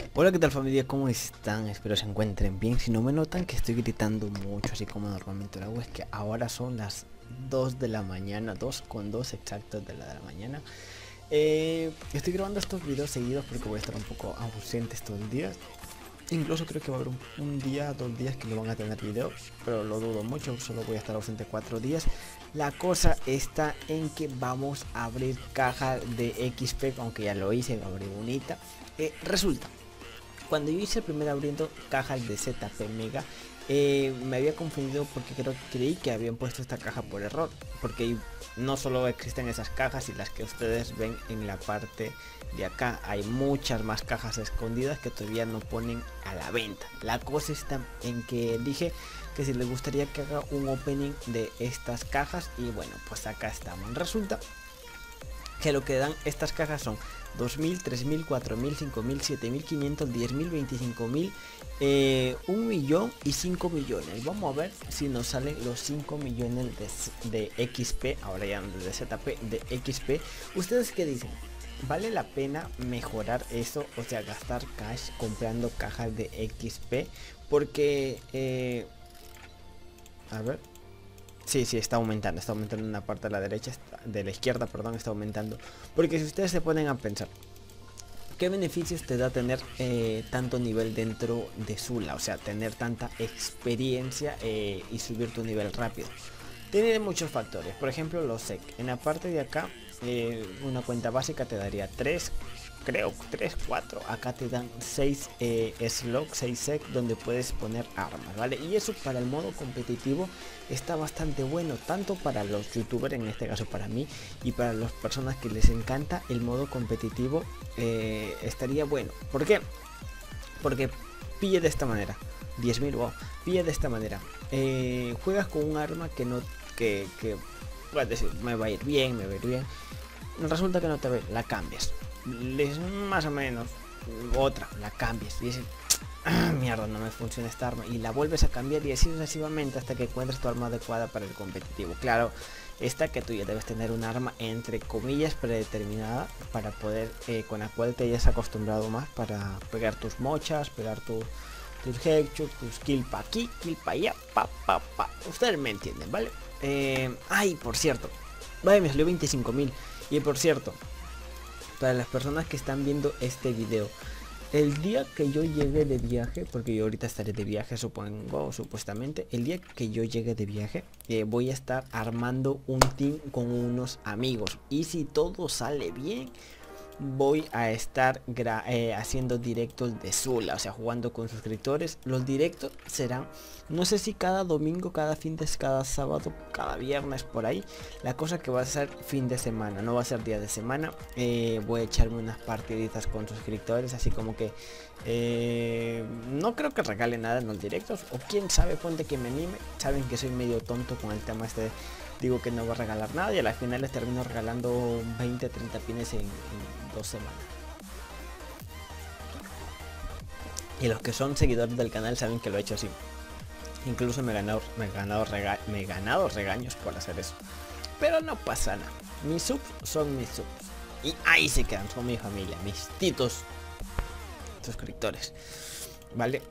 Hola, ¿qué tal familia? ¿Cómo están? Espero se encuentren bien. Si no me notan que estoy gritando mucho, así como normalmente lo hago, es que ahora son las 2 de la mañana, 2 con 2 exactos de la mañana. Estoy grabando estos videos seguidos porque voy a estar un poco ausente estos días. Incluso creo que va a haber un día, 2 días que no van a tener video, pero lo dudo mucho, solo voy a estar ausente 4 días. La cosa está en que vamos a abrir caja de XP, aunque ya lo hice, abrí bonita. Resulta, cuando yo hice el primer abriendo cajas de ZP Mega, me había confundido porque creí que habían puesto esta caja por error, porque no solo existen esas cajas y las que ustedes ven en la parte de acá, hay muchas más cajas escondidas que todavía no ponen a la venta. La cosa está en que dije que si les gustaría que haga un opening de estas cajas, y bueno, pues acá estamos. Resulta que lo que dan estas cajas son 2000, 3000, 4000, 5000, 7500, 10000, 25000, 1 millón y 5 millones. Vamos a ver si nos salen los 5 millones de XP. Ahora ya no de ZP, de XP. ¿Ustedes qué dicen? ¿Vale la pena mejorar eso? O sea, gastar cash comprando cajas de XP. Porque a ver. Sí, está aumentando en una parte de la derecha, de la izquierda, perdón, está aumentando. Porque si ustedes se ponen a pensar, ¿qué beneficios te da tener tanto nivel dentro de Zula? O sea, tener tanta experiencia y subir tu nivel rápido. Tiene muchos factores, por ejemplo los sec. En la parte de acá, una cuenta básica te daría 3, creo 3, 4. Acá te dan 6 slot, 6 sec donde puedes poner armas, ¿vale? Y eso para el modo competitivo está bastante bueno, tanto para los youtubers, en este caso para mí, y para las personas que les encanta el modo competitivo. Estaría bueno. ¿Por qué? Porque pille de esta manera. 10.000, wow, pilla de esta manera. Juegas con un arma que no, que puedes decir, me va a ir bien, Resulta que no te ve, la cambias. Más o menos, otra, la cambias. Y dices, mierda, no me funciona esta arma. Y la vuelves a cambiar y así sucesivamente hasta que encuentres tu arma adecuada para el competitivo. Claro, esta que tú ya debes tener un arma entre comillas predeterminada para poder, con la cual te hayas acostumbrado más para pegar tus mochas, pegar tus headshots, tus kill pa' aquí, kill pa' allá, pa. Ustedes me entienden, ¿vale? Ay, por cierto, vale, me salió 25.000. Y por cierto, para las personas que están viendo este video, el día que yo llegue de viaje, porque yo ahorita estaré de viaje, supongo, supuestamente, el día que yo llegue de viaje, voy a estar armando un team con unos amigos. Y si todo sale bien, voy a estar haciendo directos de Zula, o sea, jugando con suscriptores. Los directos serán, no sé si cada domingo, cada sábado, cada viernes, por ahí. La cosa que va a ser fin de semana, no va a ser día de semana. Voy a echarme unas partiditas con suscriptores, así como que no creo que regale nada en los directos, o quién sabe, ponte que me anime. Saben que soy medio tonto con el tema este. Digo que no va a regalar nada y a la final les termino regalando 20, 30 pines en 2 semanas. Y los que son seguidores del canal saben que lo he hecho así. Incluso me he ganado regaños por hacer eso. Pero no pasa nada. Mis subs son mis subs. Y ahí se quedan, son mi familia, mis titos suscriptores. Vale.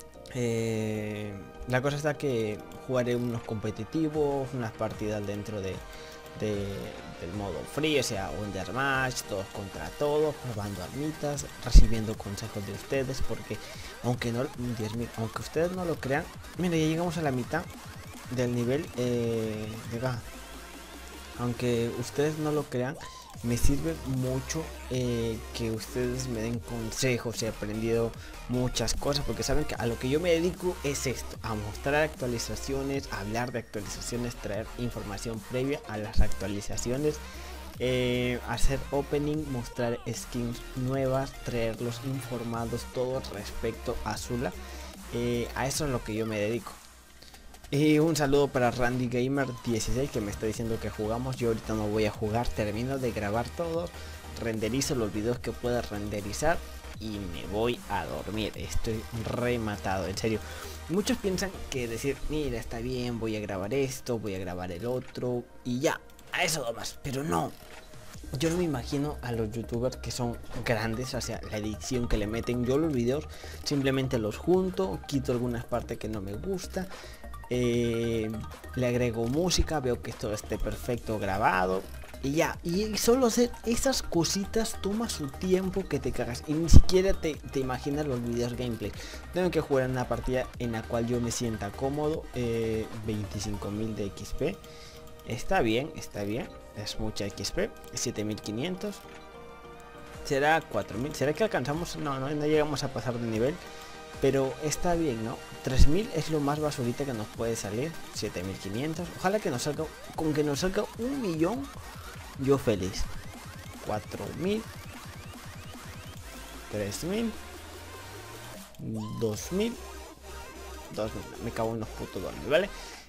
La cosa está que jugaré unos competitivos, unas partidas dentro del modo free, o sea, Undermatch, todos contra todos, probando armitas, recibiendo consejos de ustedes, porque aunque no, aunque ustedes no lo crean, mira, ya llegamos a la mitad del nivel de acá. Aunque ustedes no lo crean, me sirve mucho que ustedes me den consejos. He aprendido muchas cosas porque saben que a lo que yo me dedico es esto, a mostrar actualizaciones, a hablar de actualizaciones, traer información previa a las actualizaciones, hacer opening, mostrar skins nuevas, traerlos informados todos respecto a Zula. A eso es lo que yo me dedico. Y un saludo para Randy Gamer 16 que me está diciendo que jugamos. Yo ahorita no voy a jugar, termino de grabar todo, renderizo los videos que pueda renderizar y me voy a dormir. Estoy rematado, en serio. Muchos piensan que decir, mira, está bien, voy a grabar esto, voy a grabar el otro y ya, a eso nomás. Pero no, yo no me imagino a los youtubers que son grandes, o sea, la edición que le meten. Yo los videos simplemente los junto, quito algunas partes que no me gusta, le agrego música, veo que esto esté perfecto grabado y ya. Y solo hacer esas cositas toma su tiempo que te cagas y ni siquiera te imaginas los videos gameplay. Tengo que jugar en una partida en la cual yo me sienta cómodo. 25.000 de XP. Está bien, es mucha XP. 7500. Será 4000. ¿Será que alcanzamos? No llegamos a pasar de nivel. Pero está bien, ¿no? 3000 es lo más basurita que nos puede salir. 7500. Ojalá que nos salga. Con que nos salga 1.000.000. Yo feliz. 4000. 3000. 2000. 2000. Me cago en los putos 2000, ¿vale?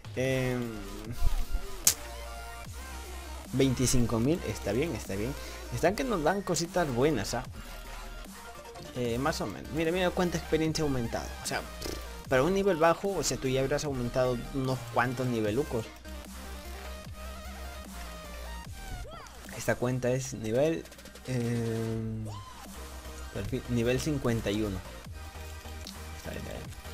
25.000. Está bien. Están que nos dan cositas buenas, ¿ah? Más o menos. Mira cuánta experiencia ha aumentado. O sea, para un nivel bajo, o sea, tú ya habrás aumentado unos cuantos nivelucos. Esta cuenta es nivel nivel 51. Está bien.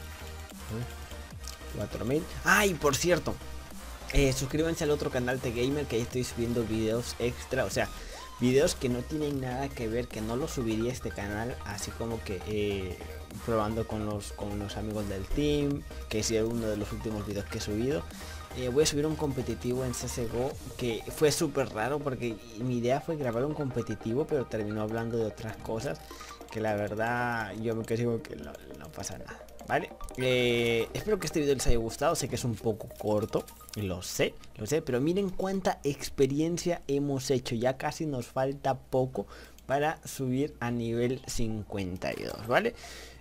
4000. ¡Ay, por cierto! Suscríbanse al otro canal de Gamer, que ahí estoy subiendo videos extra, o sea, videos que no tienen nada que ver, que no los subiría a este canal, así como que probando con los amigos del team, que es uno de los últimos videos que he subido. Voy a subir un competitivo en CSGO, que fue súper raro porque mi idea fue grabar un competitivo, pero terminó hablando de otras cosas, que la verdad yo me quedo que no pasa nada. Vale, espero que este video les haya gustado. Sé que es un poco corto, lo sé, pero miren cuánta experiencia hemos hecho. Ya casi nos falta poco para subir a nivel 52, ¿vale?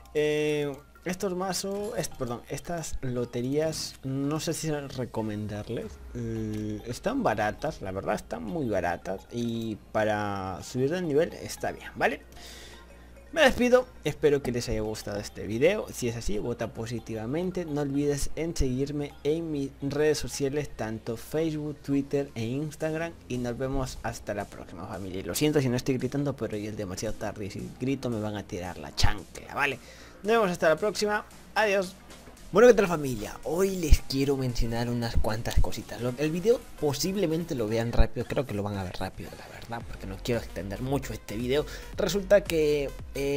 Estos mazos, estas loterías, no sé si recomendarles. Están baratas, la verdad están muy baratas, y para subir de nivel está bien, ¿vale? Me despido, espero que les haya gustado este video. Si es así, vota positivamente. No olvides en seguirme en mis redes sociales, tanto Facebook, Twitter e Instagram. Y nos vemos hasta la próxima, familia. Y lo siento si no estoy gritando, pero hoy es demasiado tarde y si grito me van a tirar la chancla, ¿vale? Nos vemos hasta la próxima, adiós. Bueno, ¿qué tal, familia? Hoy les quiero mencionar unas cuantas cositas. El video posiblemente lo vean rápido, creo que lo van a ver rápido, la verdad, porque no quiero extender mucho este video. Resulta que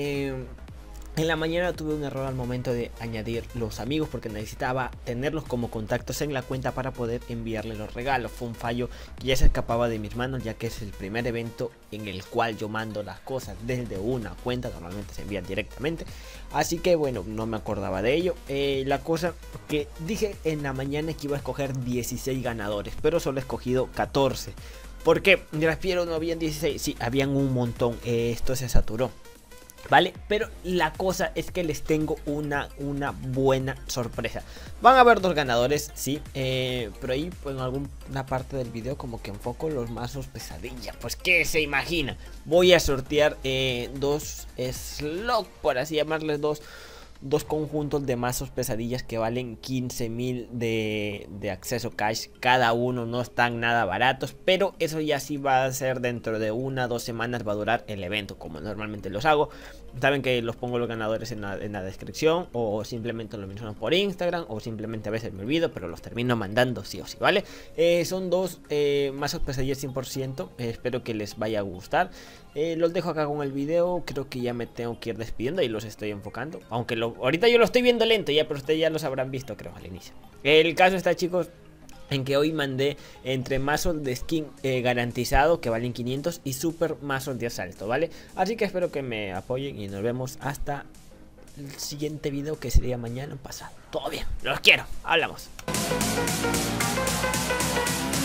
en la mañana tuve un error al momento de añadir los amigos, porque necesitaba tenerlos como contactos en la cuenta para poder enviarles los regalos. Fue un fallo que ya se escapaba de mis manos, ya que es el primer evento en el cual yo mando las cosas desde una cuenta. Normalmente se envían directamente, así que bueno, no me acordaba de ello. La cosa que dije en la mañana que iba a escoger 16 ganadores, pero solo he escogido 14. ¿Por qué? Dirás, Piero, no habían 16. Sí, habían un montón. Esto se saturó, ¿vale? Pero la cosa es que les tengo una buena sorpresa. Van a haber 2 ganadores, sí, pero ahí pues, en alguna parte del video como que enfoco los mazos pesadilla. Pues ¿qué se imagina? Voy a sortear 2 slots, por así llamarles, dos conjuntos de mazos pesadillas que valen 15.000 de acceso cash cada uno. No están nada baratos, pero eso ya sí va a ser dentro de 1 o 2 semanas. Va a durar el evento como normalmente los hago. Saben que los pongo los ganadores en la descripción, o simplemente los menciono por Instagram, o simplemente a veces me olvido, pero los termino mandando sí o sí, ¿vale? Son 2 mazos pesadillas 100%, espero que les vaya a gustar. Los dejo acá con el video, creo que ya me tengo que ir despidiendo y los estoy enfocando, aunque ahorita yo lo estoy viendo lento ya, pero ustedes ya los habrán visto creo al inicio. El caso está, chicos, en que hoy mandé entre mazos de skin garantizado que valen 500 y super mazos de asalto, ¿vale? Así que espero que me apoyen y nos vemos hasta el siguiente video, que sería mañana pasado. Todo bien, los quiero, hablamos.